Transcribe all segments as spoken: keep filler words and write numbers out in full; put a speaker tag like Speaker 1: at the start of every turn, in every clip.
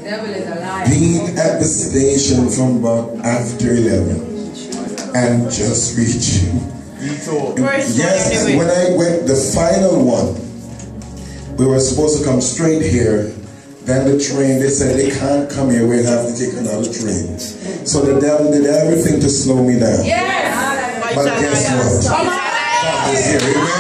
Speaker 1: Being at the station from about after eleven and just reaching. Yes, when I went, the final one, we were supposed to come straight here. Then the train, they said they can't come here, we'll have to take another train. So the devil did everything to slow me down. Yes. But guess what? God is here, amen?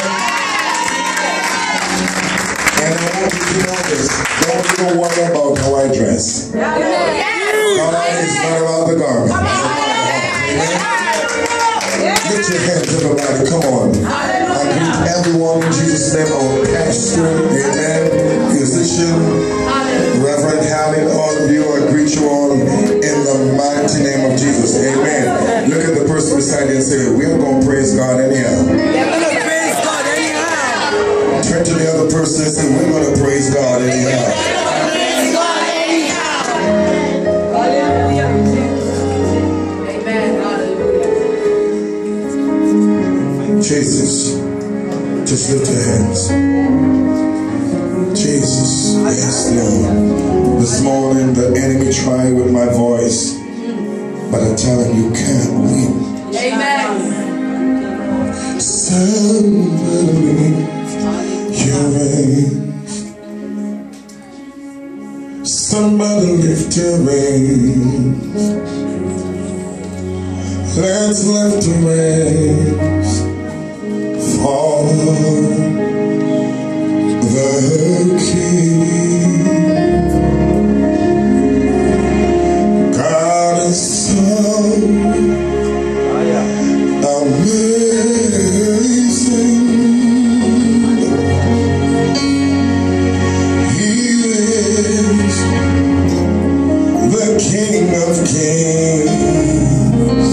Speaker 1: And I want you to know this. Don't even worry about how I dress. God is not about the garment. Amen? Lift your hands, everybody, come on. I greet everyone in Jesus' name, our pastor, amen, musician, Reverend Hallett, all of you, I greet you all in the mighty name of Jesus, amen. Look at the person beside you and say, we're going to praise God anyhow. We're going to praise God anyhow. Turn to the other person and say, we're going to praise God anyhow. Jesus, just lift your hands. Jesus, yes, Lord. This morning the enemy tried with my voice, but I tell him you can't win. Amen. Somebody lift your hands. Somebody lift your hands. Let's lift the hands. For the King, God is so amazing. He is the King of Kings.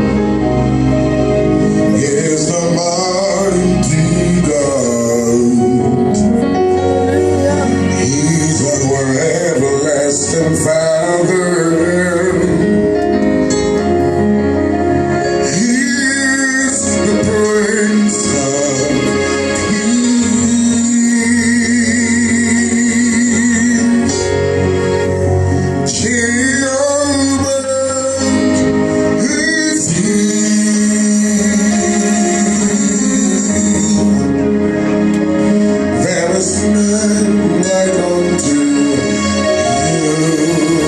Speaker 1: He is the mighty God. He's our everlasting Father. He's the Prince of Peace. Jehovah is He. There is none like unto you.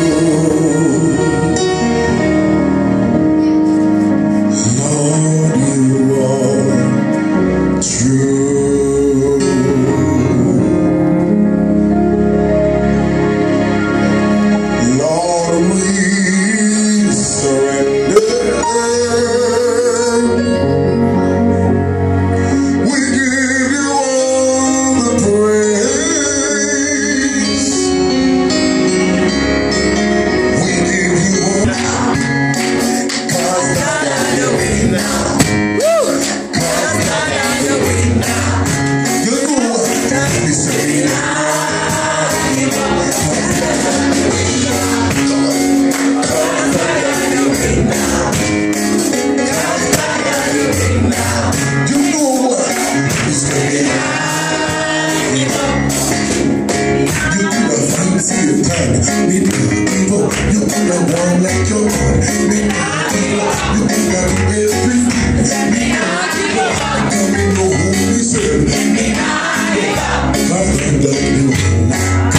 Speaker 1: Lord, you are true. Lord, we surrender. We give you all the praise. We give you all. Cause God got your way now. Cause God got your way now. You know what we say now. You know what we say now. You do a fancy time. You do a one like your own. You do everything. You don't know who we serve. Cause God got you now.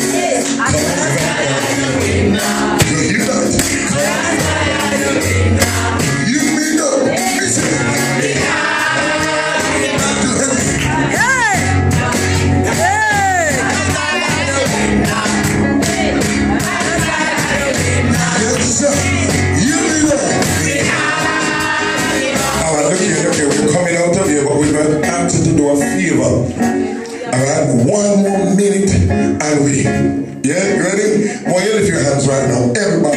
Speaker 1: You hear that? You mean up. Listen. Yes, sir. You mean up. Alright, look here, look here. We're coming out of here, but we're going to ask you to do a favor. Alright, one more minute and we. Yeah, you ready? Well, you lift your hands right now. Everybody.